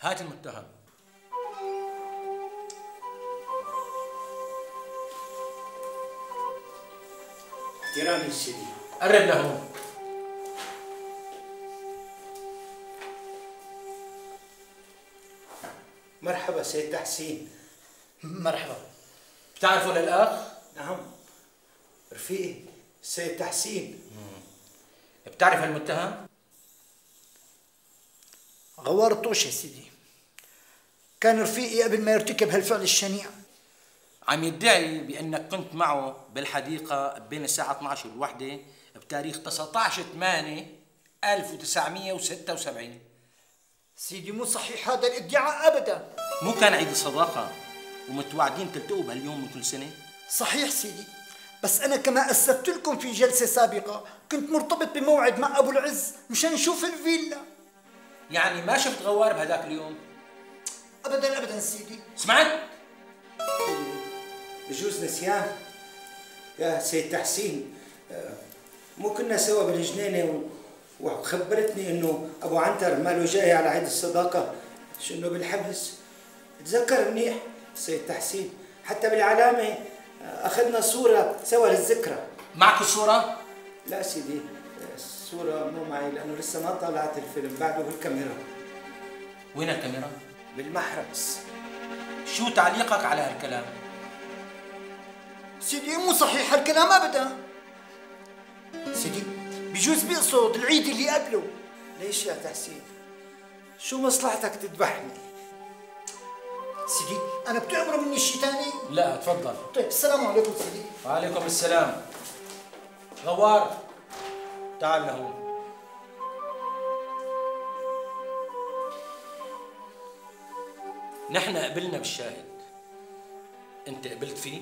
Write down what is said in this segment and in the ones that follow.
هات المتهم. احترامي سيدي. قرب لهون. مرحبا سيد تحسين. مرحبا. بتعرفوا للأخ؟ نعم، رفيقي سيد تحسين. بتعرف المتهم؟ غوار الطوشي سيدي، كان رفيقي قبل ما يرتكب هالفعل الشنيع. عم يدعي بأنك كنت معه بالحديقة بين الساعة 12 والوحدة بتاريخ 19/8/1976. سيدي مو صحيح هذا الادعاء أبدا. مو كان عيد الصداقة ومتوعدين تلتقوا بهاليوم من كل سنة؟ صحيح سيدي، بس أنا كما أسلفت لكم في جلسة سابقة كنت مرتبط بموعد مع أبو العز مشان نشوف الفيلا. يعني ما شفت غوار بهداك اليوم؟ أبدا أبدا سيدي. سمعت؟ بجوز نسيان يا سيد تحسين. مو كنا سوا بالجنينة وخبرتني انه ابو عنتر ماله جاي على عيد الصداقة، شنو بالحبس. تذكر منيح سيد تحسين، حتى بالعلامة اخذنا صورة سوا للذكرى. معك الصورة؟ لا سيدي، الصورة مو معي لانه لسه ما طلعت الفيلم، بعده بالكاميرا. وين الكاميرا؟ بالمحرس. شو تعليقك على هالكلام؟ سيدي مو صحيح هالكلام أبدا. سيدي بجوز بيقصد العيد اللي قبله. ليش يا تحسين؟ شو مصلحتك تذبحني؟ سيدي أنا بتأمروا مني شيء ثاني؟ لا تفضل. طيب السلام عليكم سيدي. وعليكم السلام. غوار تعال لهون. نحن قبلنا بالشاهد، انت قبلت فيه؟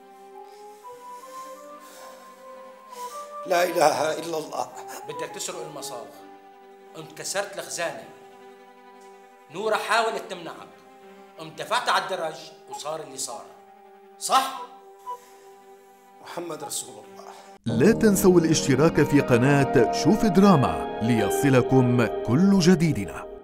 لا اله الا الله. بدك تسرق المصاغ، قمت كسرت الخزانه، نورة حاولت تمنعك، قمت دفعت على الدرج وصار اللي صار، صح؟ محمد رسول الله. لا تنسوا الاشتراك في قناة شوف دراما ليصلكم كل جديدنا.